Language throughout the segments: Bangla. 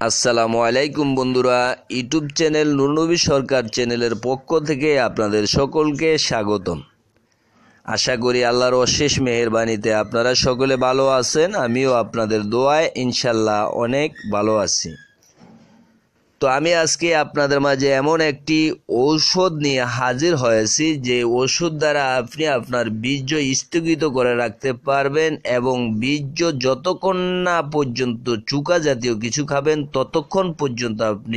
আসসালামু আলাইকুম বন্ধুরা, ইউটিউব চ্যানেল নুরনবী সরকার চ্যানেলের পক্ষ থেকে আপনাদের সকলকে স্বাগতম। আশা করি আল্লাহর অশেষ মেহেরবানিতে আপনারা সকলে ভালো আছেন। আমিও আপনাদের দোয়ায় ইনশাল্লাহ অনেক ভালো আছি। তো আমি আজকে আপনাদের মাঝে এমন একটি ঔষধ নিয়ে হাজির হয়েছি যে ওষুধ দ্বারা আপনি আপনার বীর্য স্থগিত করে রাখতে পারবেন এবং বীর্য যতক্ষণ না পর্যন্ত চুকা জাতীয় কিছু খাবেন ততক্ষণ পর্যন্ত আপনি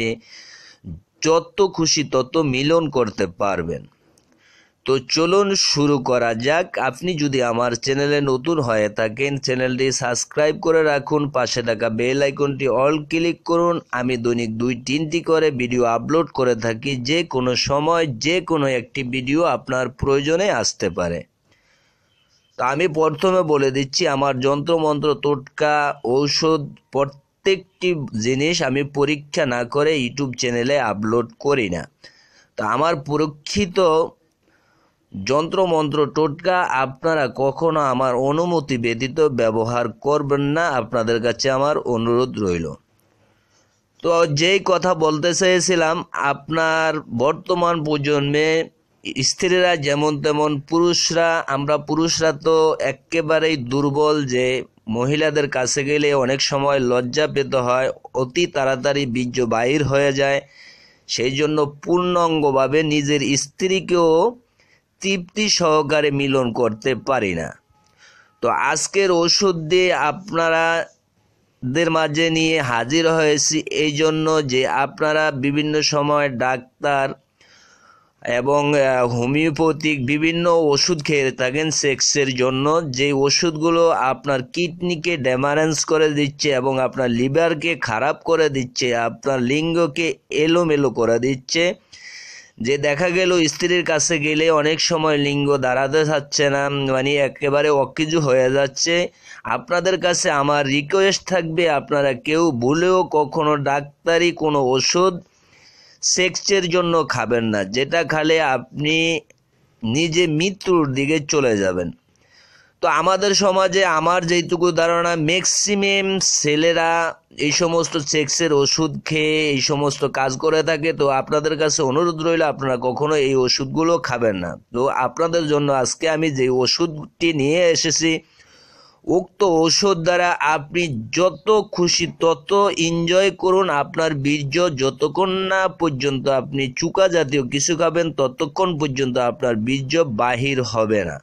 যত খুশি তত মিলন করতে পারবেন। তো চলুন শুরু করা যাক। আপনি যদি আমার চ্যানেলে নতুন হয়ে থাকেন চ্যানেলটি সাবস্ক্রাইব করে রাখুন, পাশে থাকা বেল আইকনটি অল ক্লিক করুন। আমি দৈনিক 2-3টি করে ভিডিও আপলোড করে থাকি, যে কোনো সময় যে কোনো একটি ভিডিও আপনার প্রয়োজনে আসতে পারে। তো আমি প্রথমে বলে দিচ্ছি, আমার যন্ত্রমন্ত্র টোটকা ঔষধ প্রত্যেকটি জিনিস আমি পরীক্ষা না করে ইউটিউব চ্যানেলে আপলোড করি না। তো আমার পরীক্ষিত যন্ত্রমন্ত্র টোটকা আপনারা কখনো আমার অনুমতি ব্যতীত ব্যবহার করবেন না, আপনাদের কাছে আমার অনুরোধ রইল। তো যেই কথা বলতে চেয়েছিলাম, আপনার বর্তমান প্রজন্মে স্ত্রীরা যেমন তেমন আমরা পুরুষরা তো একেবারেই দুর্বল, যে মহিলাদের কাছে গেলে অনেক সময় লজ্জা পেতে হয়, অতি তাড়াতাড়ি বীর্য বাহির হয়ে যায়। সেই জন্য পূর্ণাঙ্গভাবে নিজের স্ত্রীকেও তৃপ্তি সহকারে মিলন করতে পারি না। তো আজকের ওষুধ দিয়ে আপনাদের মাঝে নিয়ে হাজির হয়েছি এই জন্য যে আপনারা বিভিন্ন সময় ডাক্তার এবং হোমিওপ্যাথিক বিভিন্ন ওষুধ খেয়ে থাকেন সেক্সের জন্য, যে ওষুধগুলো আপনার কিডনিকে ড্যামারেজ করে দিচ্ছে এবং আপনার লিভারকে খারাপ করে দিচ্ছে, আপনার লিঙ্গকে এলোমেলো করে দিচ্ছে। যে দেখা গেল স্ত্রীর কাছে গেলে অনেক সময় লিঙ্গ দাঁড়াতে চাচ্ছে না, মানে একেবারে অকেজো হয়ে যাচ্ছে। আপনাদের কাছে আমার রিকোয়েস্ট থাকবে, আপনারা কেউ ভুলেও কখনো ডাক্তারি কোনো ওষুধ সেক্সের জন্য খাবেন না, যেটা খেলে আপনি নিজে মৃত্যুর দিকে চলে যাবেন। তো আমাদের সমাজে আমার যেইটুকু ধারণা, ম্যাক্সিমাম ছেলেরা এই সমস্ত সেক্সের ওষুধ খেয়ে এই সমস্ত কাজ করে থাকে। তো আপনাদের কাছে অনুরোধ রইল, আপনারা কখনো এই ওষুধগুলো খাবেন না। তো আপনাদের জন্য আজকে আমি যে ওষুধটি নিয়ে এসেছি, উক্ত ওষুধ দ্বারা আপনি যত খুশি তত এনজয় করুন। আপনার বীর্য যতক্ষণ না পর্যন্ত আপনি চুকা জাতীয় কিছু খাবেন ততক্ষণ পর্যন্ত আপনার বীর্য বাহির হবে না।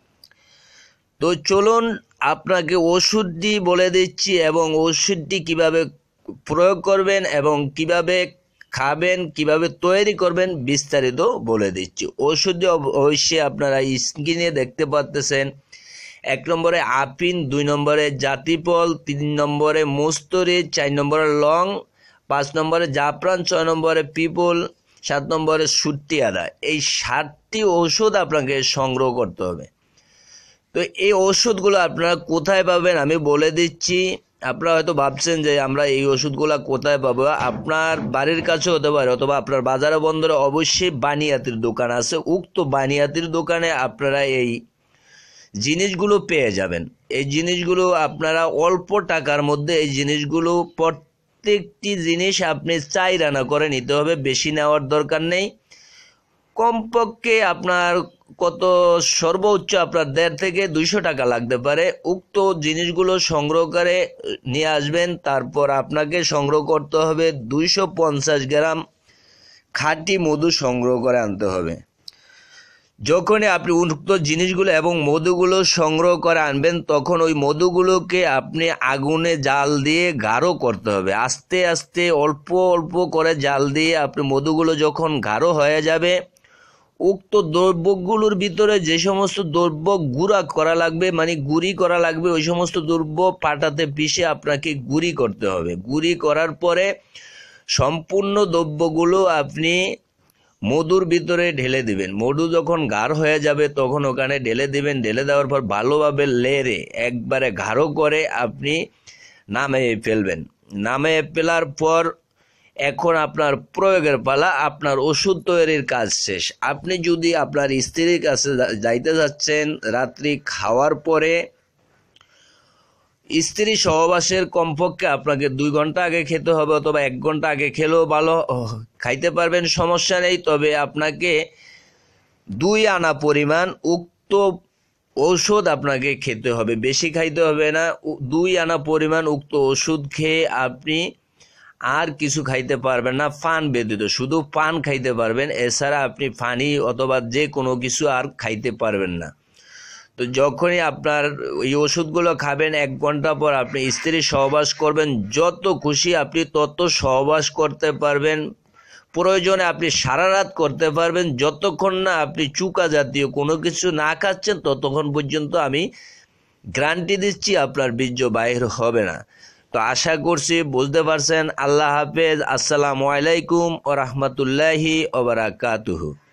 তো চলুন আপনাকে ওষুধটি বলে দিচ্ছি এবং ওষুধটি কিভাবে প্রয়োগ করবেন এবং কিভাবে খাবেন, কিভাবে তৈরি করবেন বিস্তারিত বলে দিচ্ছি। ওষুধটি অবশ্যই আপনারা স্ক্রিনে দেখতে পাচ্ছেন। 1 নম্বরে আফিন, 2 নম্বরে জাতিফল, 3 নম্বরে মস্তরি, 4 নম্বরে লং, 5 নম্বরে জাফরান, 6 নম্বরে পিপল, 7 নম্বরে সুট্টি আদা। এই 7টি ওষুধ আপনাকে সংগ্রহ করতে হবে। তো এই ওষুধগুলো আপনারা কোথায় পাবেন আমি বলে দিচ্ছি। আপনারা হয়তো ভাবছেন যে আমরা এই ওষুধগুলো কোথায় পাবো। আপনার বাড়ির কাছে হতে পারে অথবা আপনার বাজারে বন্দরে অবশ্যই বানিয়াতির দোকান আছে। উক্ত বানিয়াতির দোকানে আপনারা এই জিনিসগুলো পেয়ে যাবেন। এই জিনিসগুলো আপনারা অল্প টাকার মধ্যে এই জিনিসগুলো প্রত্যেকটি জিনিস আপনি 4 আনা করে নিতে হবে, বেশি নেওয়ার দরকার নেই। কমপক্ষে আপনার সর্বোচ্চ আপনার 1.5 থেকে 200 টাকা লাগতে পারে। উক্ত জিনিসগুলো সংগ্রহ করে নিয়ে আসবেন। তারপর আপনাকে সংগ্রহ করতে হবে 250 গ্রাম খাঁটি মধু সংগ্রহ করে আনতে হবে। যখনই আপনি উক্ত জিনিসগুলো এবং মধুগুলো সংগ্রহ করে আনবেন, তখন ওই মধুগুলোকে আপনি আগুনে জাল দিয়ে গাঢ় করতে হবে। আস্তে আস্তে অল্প অল্প করে জাল দিয়ে আপনি মধুগুলো যখন গাঢ় হয়ে যাবে, উক্ত দ্রব্যগুলোর ভিতরে যে সমস্ত দ্রব্য গুঁড়া করা লাগবে, মানে গুঁড়ি করা লাগবে, ওই সমস্ত দ্রব্য পাটাতে পিষে আপনাকে গুঁড়ি করতে হবে। গুঁড়ি করার পরে সম্পূর্ণ দ্রব্যগুলো আপনি মধুর ভিতরে ঢেলে দিবেন। মধু যখন গাঢ় হয়ে যাবে তখন ওখানে ঢেলে দিবেন। ঢেলে দেওয়ার পর ভালোভাবে লেড়ে একবারে গাঢ় করে আপনি নামিয়ে ফেলবেন। নামিয়ে ফেলার পর এখন আপনার প্রয়োগের পালা। আপনার ওষুধ তৈরির কাজ শেষ। আপনি যদি আপনার স্ত্রীর কাছে যাইতে যাচ্ছেন রাত্রি খাওয়ার পরে, স্ত্রী সহবাসের কমপক্ষে আপনাকে 2 ঘন্টা আগে খেতে হবে, অথবা 1 ঘন্টা আগে খেলেও ভালো, খাইতে পারবেন, সমস্যা নেই। তবে আপনাকে 2 আনা পরিমাণ উক্ত ঔষধ আপনাকে খেতে হবে, বেশি খাইতে হবে না। 2 আনা পরিমাণ উক্ত ওষুধ খেয়ে আপনি আর কিছু খাইতে পারবেন না, পান ব্যতীত। শুধু পান খাইতে পারবেন, এছাড়া আপনি পানি অথবা যে কোনো কিছু আর খাইতে পারবেন না। তো যখনই আপনার এই ওষুধগুলো খাবেন, 1 ঘন্টা পর আপনি স্ত্রী সহবাস করবেন। যত খুশি আপনি তত সহবাস করতে পারবেন, প্রয়োজনে আপনি সারা রাত করতে পারবেন। যতক্ষণ না আপনি চুকা জাতীয় কোনো কিছু না খাচ্ছেন, ততক্ষণ পর্যন্ত আমি গ্যারান্টি দিচ্ছি আপনার বীর্য বাহির হবে না। তো আশা করছি বুঝতে পারছেন। আল্লাহ হাফেজ। আসসালামু আলাইকুম ওয়া রাহমাতুল্লাহি ওয়া বারাকাতুহু।